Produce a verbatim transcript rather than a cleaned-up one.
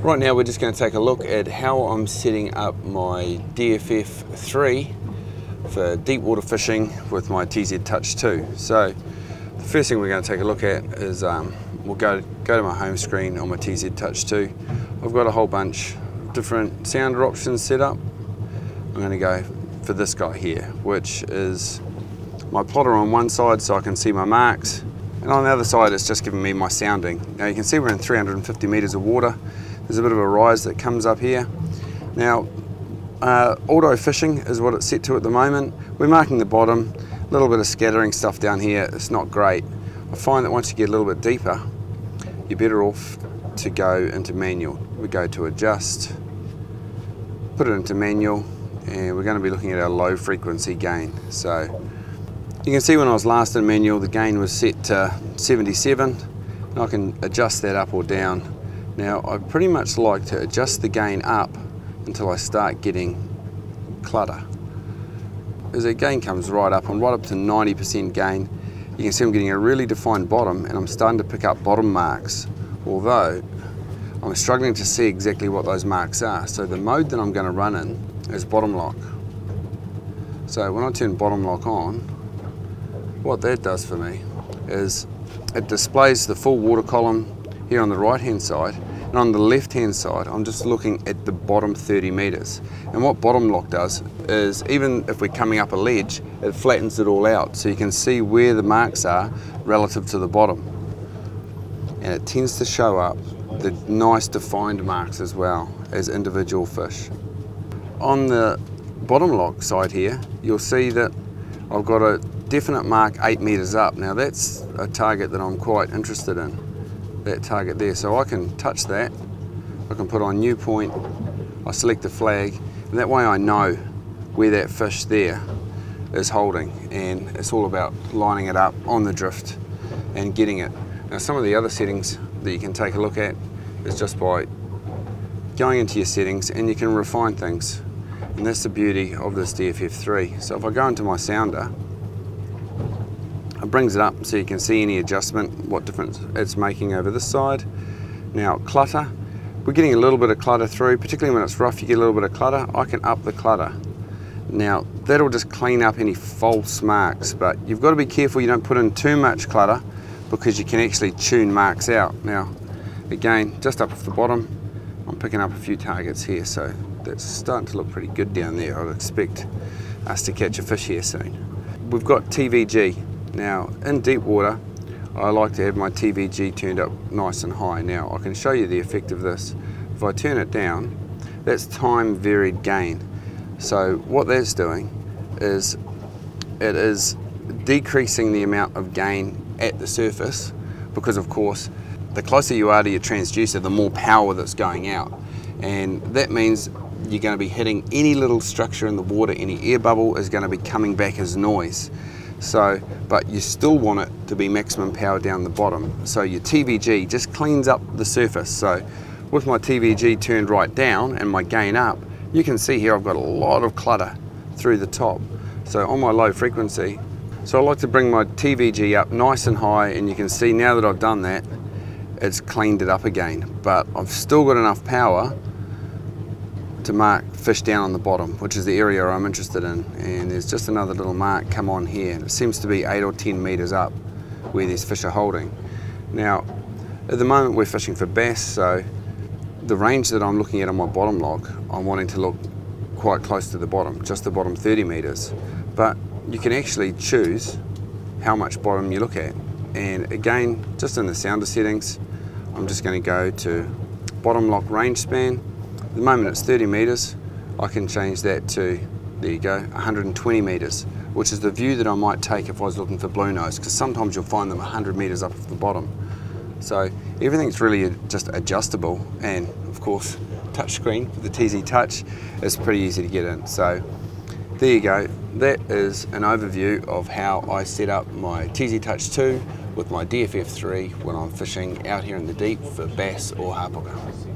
Right now we're just going to take a look at how I'm setting up my D F F three for deep water fishing with my T Z Touch two. So the first thing we're going to take a look at is um, we'll go, go to my home screen on my T Z Touch two. I've got a whole bunch of different sounder options set up. I'm going to go for this guy here, which is my plotter on one side so I can see my marks, and on the other side it's just giving me my sounding. Now you can see we're in three hundred fifty meters of water. There's a bit of a rise that comes up here. Now uh, auto fishing is what it's set to at the moment. We're marking the bottom, a little bit of scattering stuff down here. It's not great. I find that once you get a little bit deeper, you're better off to go into manual. We go to adjust, put it into manual, and we're going to be looking at our low frequency gain. So you can see when I was last in manual, the gain was set to seventy-seven, and I can adjust that up or down. Now I pretty much like to adjust the gain up until I start getting clutter. As the gain comes right up, I'm right up to ninety percent gain. You can see I'm getting a really defined bottom, and I'm starting to pick up bottom marks, although I'm struggling to see exactly what those marks are. So the mode that I'm going to run in is bottom lock. So when I turn bottom lock on, what that does for me is it displays the full water column here on the right hand side, and on the left hand side I'm just looking at the bottom thirty meters. And what bottom lock does is, even if we're coming up a ledge, it flattens it all out so you can see where the marks are relative to the bottom, and it tends to show up the nice defined marks as well as individual fish. On the bottom lock side here, you'll see that I've got a definite mark eight meters up. Now that's a target that I'm quite interested in, that target there. So I can touch that, I can put on new point, I select the flag, and that way I know where that fish there is holding, and it's all about lining it up on the drift and getting it. Now some of the other settings that you can take a look at is just by going into your settings, and you can refine things, and that's the beauty of this D F F three. So if I go into my sounder, it brings it up so you can see any adjustment, what difference it's making over this side. Now clutter, we're getting a little bit of clutter through, particularly when it's rough you get a little bit of clutter. I can up the clutter. Now that'll just clean up any false marks, but you've got to be careful you don't put in too much clutter, because you can actually tune marks out. Now again, just up off the bottom, I'm picking up a few targets here, so that's starting to look pretty good down there. I'd expect us to catch a fish here soon. We've got T V G. Now in deep water, I like to have my T V G turned up nice and high. Now I can show you the effect of this. If I turn it down, that's time varied gain. So what that's doing is it is decreasing the amount of gain at the surface, because of course the closer you are to your transducer, the more power that's going out, and that means you're going to be hitting any little structure in the water. Any air bubble is going to be coming back as noise. So, but you still want it to be maximum power down the bottom. So your T V G just cleans up the surface. So with my T V G turned right down and my gain up, you can see here I've got a lot of clutter through the top. So on my low frequency, so I like to bring my T V G up nice and high, and you can see now that I've done that, it's cleaned it up again. But I've still got enough power to mark fish down on the bottom, which is the area I'm interested in. And there's just another little mark come on here, and it seems to be eight or ten meters up where these fish are holding. Now at the moment we're fishing for bass, so the range that I'm looking at on my bottom lock, I'm wanting to look quite close to the bottom, just the bottom thirty meters. But you can actually choose how much bottom you look at, and again, just in the sounder settings, I'm just going to go to bottom lock range span. At the moment it's thirty meters. I can change that to, there you go, one hundred twenty meters, which is the view that I might take if I was looking for blue nose, because sometimes you'll find them one hundred meters up off the bottom. So everything's really just adjustable, and of course touchscreen with the T Z Touch is pretty easy to get in. So there you go. That is an overview of how I set up my T Z Touch two with my D F F three when I'm fishing out here in the deep for bass or hapuka.